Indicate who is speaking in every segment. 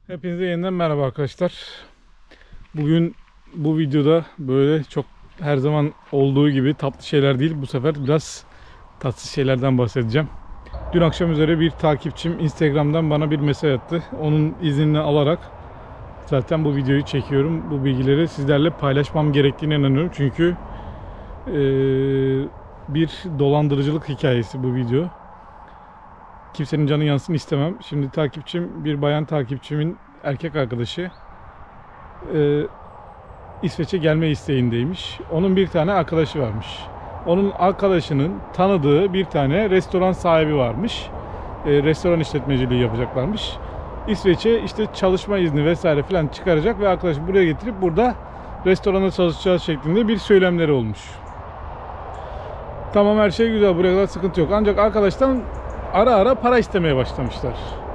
Speaker 1: Hepinize yeniden merhaba arkadaşlar. Bugün bu videoda böyle çok her zaman olduğu gibi tatlı şeyler değil, bu sefer biraz tatsız şeylerden bahsedeceğim. Dün akşam üzere bir takipçim Instagram'dan bana bir mesaj attı. Onun iznini alarak zaten bu videoyu çekiyorum. Bu bilgileri sizlerle paylaşmam gerektiğine inanıyorum. Çünkü bir dolandırıcılık hikayesi bu video. Kimsenin canı yansın istemem. Şimdi takipçim, bir bayan takipçimin erkek arkadaşı İsveç'e gelme isteğindeymiş. Onun bir tane arkadaşı varmış. Onun arkadaşının tanıdığı bir tane restoran sahibi varmış. Restoran işletmeciliği yapacaklarmış. İsveç'e işte çalışma izni vesaire filan çıkaracak ve arkadaşı buraya getirip burada restoranda çalışacağız şeklinde bir söylemleri olmuş. Tamam, her şey güzel, buraya kadar sıkıntı yok. Ancak arkadaştan ara ara para istemeye başlamışlar.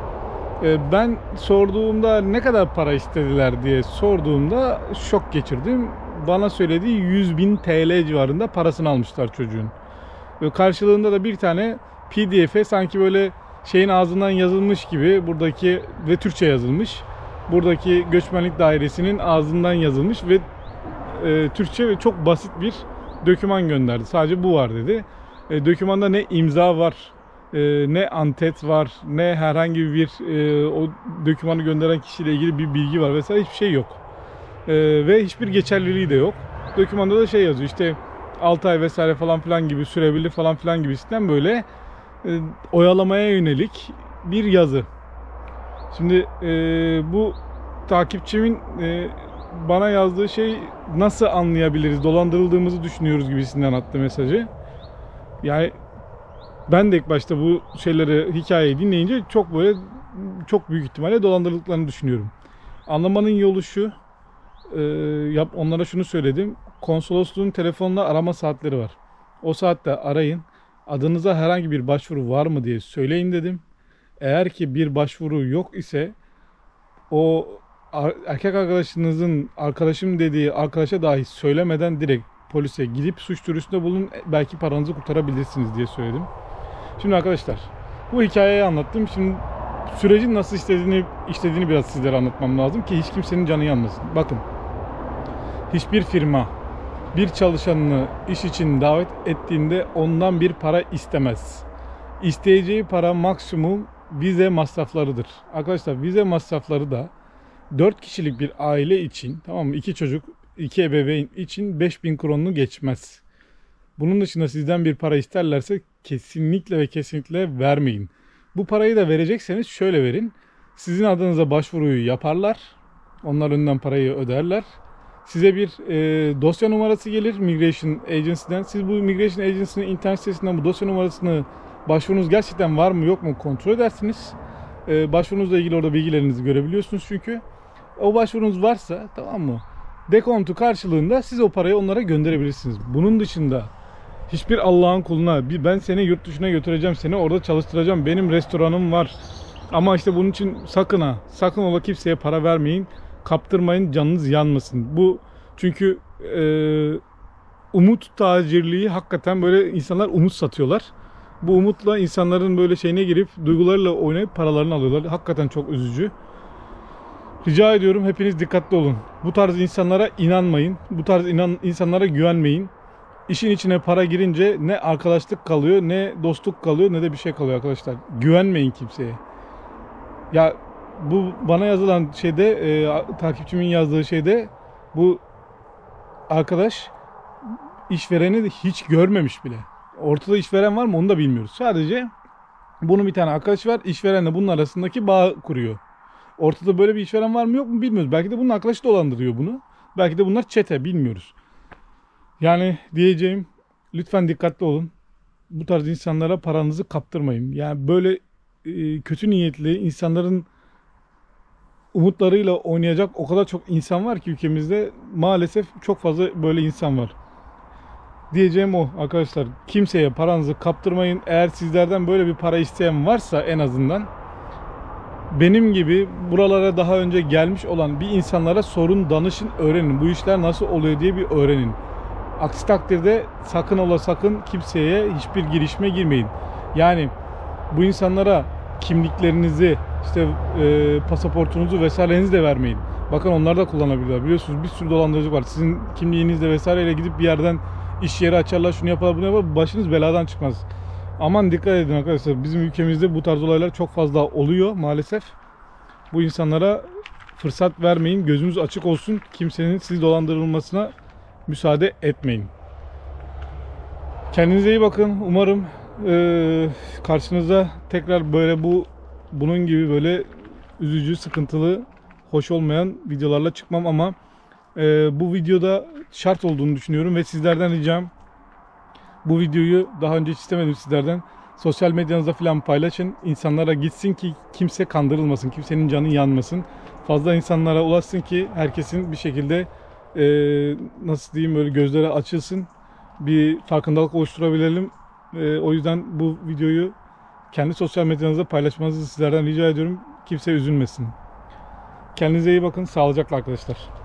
Speaker 1: Ben sorduğumda ne kadar para istediler diye sorduğumda şok geçirdim. Bana söylediği 100.000 TL civarında parasını almışlar çocuğun. Ve karşılığında da bir tane PDF'e sanki böyle şeyin ağzından yazılmış gibi, buradaki ve Türkçe yazılmış. Buradaki göçmenlik dairesinin ağzından yazılmış ve Türkçe ve çok basit bir doküman gönderdi. Sadece bu var dedi. Dokümanda ne imza var, ne antet var, ne herhangi bir o dokümanı gönderen kişiyle ilgili bir bilgi var vesaire, hiçbir şey yok. Ve hiçbir geçerliliği de yok. Dokümanda da şey yazıyor işte 6 ay vesaire falan filan gibi sürebilir falan filan gibisinden, böyle oyalamaya yönelik bir yazı. Şimdi bu takipçimin bana yazdığı şey, nasıl anlayabiliriz, dolandırıldığımızı düşünüyoruz gibisinden attı mesajı. Yani ben de ilk başta bu şeyleri, hikayeyi dinleyince çok büyük ihtimalle dolandırıldıklarını düşünüyorum. Anlamanın yolu şu, onlara şunu söyledim. Konsolosluğun telefonla arama saatleri var. O saatte arayın. Adınıza herhangi bir başvuru var mı diye söyleyin dedim. Eğer ki bir başvuru yok ise o erkek arkadaşınızın arkadaşım dediği arkadaşa dahi söylemeden direkt polise gidip suç duyurusunda bulun. Belki paranızı kurtarabilirsiniz diye söyledim. Şimdi arkadaşlar, bu hikayeyi anlattım. Şimdi sürecin nasıl işlediğini biraz sizlere anlatmam lazım ki hiç kimsenin canı yanmasın. Bakın, hiçbir firma bir çalışanını iş için davet ettiğinde ondan bir para istemez. İsteyeceği para maksimum vize masraflarıdır. Arkadaşlar, vize masrafları da 4 kişilik bir aile için, tamam mı? 2 çocuk, 2 ebeveyn için 5.000 kronunu geçmez. Bunun dışında sizden bir para isterlerse kesinlikle ve kesinlikle vermeyin. Bu parayı da verecekseniz şöyle verin. Sizin adınıza başvuruyu yaparlar. Onlar önden parayı öderler. Size bir dosya numarası gelir Migration Agency'den. Siz bu Migration Agency'nin internet sitesinden bu dosya numarasını, başvurunuz gerçekten var mı yok mu kontrol edersiniz. Başvurunuzla ilgili orada bilgilerinizi görebiliyorsunuz çünkü. O başvurunuz varsa, tamam mı, dekontu karşılığında siz o parayı onlara gönderebilirsiniz. Bunun dışında hiçbir Allah'ın kuluna ben seni yurt dışına götüreceğim, seni orada çalıştıracağım, benim restoranım var ama işte bunun için sakın ola kimseye para vermeyin, kaptırmayın, canınız yanmasın. Bu çünkü umut tacirliği, hakikaten böyle insanlar umut satıyorlar. Bu umutla insanların böyle şeyine girip duygularıyla oynayıp paralarını alıyorlar. Hakikaten çok üzücü. Rica ediyorum, hepiniz dikkatli olun. Bu tarz insanlara inanmayın. Bu tarz insanlara güvenmeyin. İşin içine para girince ne arkadaşlık kalıyor, ne dostluk kalıyor, ne de bir şey kalıyor arkadaşlar. Güvenmeyin kimseye. Ya bu bana yazılan şeyde, takipçimin yazdığı şeyde, bu arkadaş işvereni de hiç görmemiş bile. Ortada işveren var mı onu da bilmiyoruz. Sadece bunun bir tane arkadaşı var. İşverenle bunun arasındaki bağ kuruyor. Ortada böyle bir işveren var mı yok mu bilmiyoruz. Belki de bunun arkadaşı dolandırıyor bunu. Belki de bunlar çete, bilmiyoruz. Yani diyeceğim, lütfen dikkatli olun. Bu tarz insanlara paranızı kaptırmayın. Yani böyle kötü niyetli insanların umutlarıyla oynayacak o kadar çok insan var ki ülkemizde. Maalesef çok fazla böyle insan var. Diyeceğim o arkadaşlar. Kimseye paranızı kaptırmayın. Eğer sizlerden böyle bir para isteyen varsa, en azından benim gibi buralara daha önce gelmiş olan bir insanlara sorun, danışın, öğrenin. Bu işler nasıl oluyor diye bir öğrenin. Aksi takdirde sakın ola sakın kimseye hiçbir girişime girmeyin. Yani bu insanlara kimliklerinizi, işte pasaportunuzu vesairenizi de vermeyin. Bakın onlar da kullanabilirler. Biliyorsunuz bir sürü dolandırıcı var. Sizin kimliğinizle vesaireyle gidip bir yerden iş yeri açarlar, şunu yaparlar, bunu yaparlar. Başınız beladan çıkmaz. Aman dikkat edin arkadaşlar. Bizim ülkemizde bu tarz olaylar çok fazla oluyor maalesef. Bu insanlara fırsat vermeyin. Gözünüz açık olsun. Kimsenin sizi dolandırılmasına müsaade etmeyin. Kendinize iyi bakın. Umarım karşınıza tekrar böyle bunun gibi böyle üzücü, sıkıntılı, hoş olmayan videolarla çıkmam ama bu videoda şart olduğunu düşünüyorum ve sizlerden ricam, bu videoyu daha önce hiç istemedim sizlerden. Sosyal medyanızda falan paylaşın. İnsanlara gitsin ki kimse kandırılmasın. Kimsenin canı yanmasın. Fazla insanlara ulaşsın ki herkesin bir şekilde nasıl diyeyim, böyle gözleri açılsın. Bir farkındalık oluşturabilelim. O yüzden bu videoyu kendi sosyal medyanızda paylaşmanızı sizlerden rica ediyorum. Kimse üzülmesin. Kendinize iyi bakın. Sağlıcakla arkadaşlar.